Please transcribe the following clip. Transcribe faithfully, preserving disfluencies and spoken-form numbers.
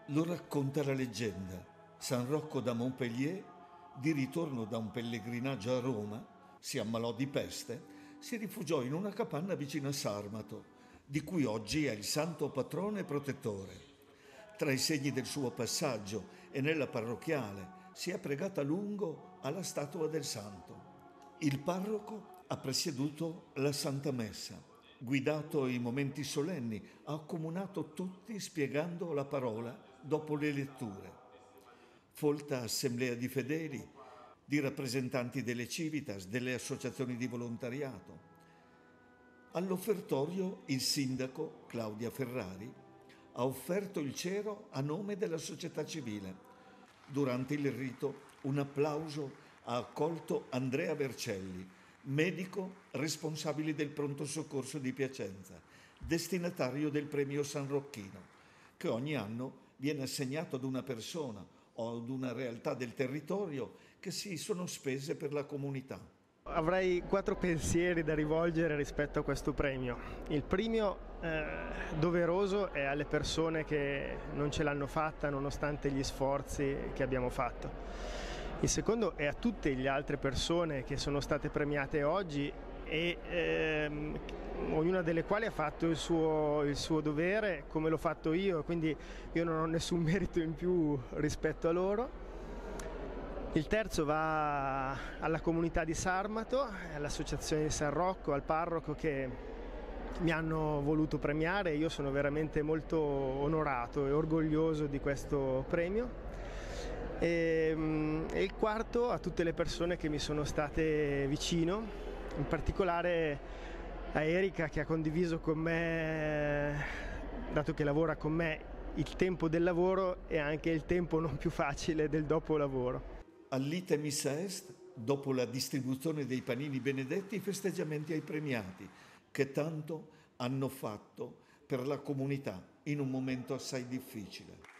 Lo racconta la leggenda. San Rocco da Montpellier, di ritorno da un pellegrinaggio a Roma, si ammalò di peste, si rifugiò in una capanna vicino a Sarmato, di cui oggi è il santo patrono e protettore. Tra i segni del suo passaggio e nella parrocchiale si è pregata a lungo alla statua del santo. Il parroco ha presieduto la Santa Messa, guidato i momenti solenni, ha accomunato tutti spiegando la parola dopo le letture. Folta assemblea di fedeli, di rappresentanti delle civitas, delle associazioni di volontariato. All'offertorio il sindaco, Claudia Ferrari, ha offerto il cero a nome della società civile. Durante il rito un applauso ha accolto Andrea Vercelli, medico responsabile del pronto soccorso di Piacenza, destinatario del premio San Rocchino, che ogni anno viene assegnato ad una persona o ad una realtà del territorio che si sono spese per la comunità. Avrei quattro pensieri da rivolgere rispetto a questo premio. Il primo, eh, doveroso, è alle persone che non ce l'hanno fatta nonostante gli sforzi che abbiamo fatto. Il secondo è a tutte le altre persone che sono state premiate oggi e ehm, ognuna delle quali ha fatto il suo, il suo dovere come l'ho fatto io, quindi io non ho nessun merito in più rispetto a loro. Il terzo va alla comunità di Sarmato, all'associazione di San Rocco, al parroco che mi hanno voluto premiare. Io sono veramente molto onorato e orgoglioso di questo premio. E, e il quarto a tutte le persone che mi sono state vicino, in particolare a Erika che ha condiviso con me, dato che lavora con me, il tempo del lavoro e anche il tempo non più facile del dopo lavoro. All'Ite Missa Est, dopo la distribuzione dei panini benedetti, i festeggiamenti ai premiati, che tanto hanno fatto per la comunità in un momento assai difficile.